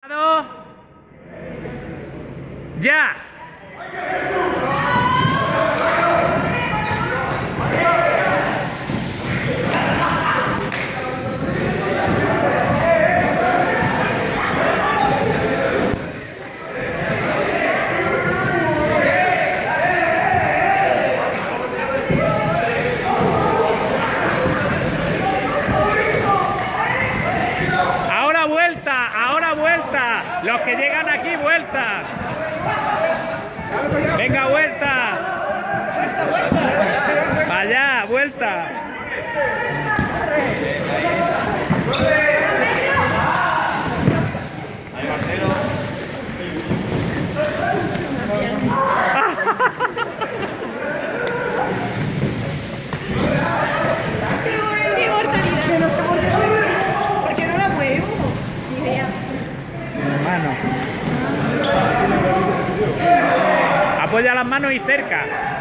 ¡Ya! Ahora vuelta, los que llegan aquí, vuelta. Venga, vuelta. Para allá, vuelta. Apoya las manos y cerca.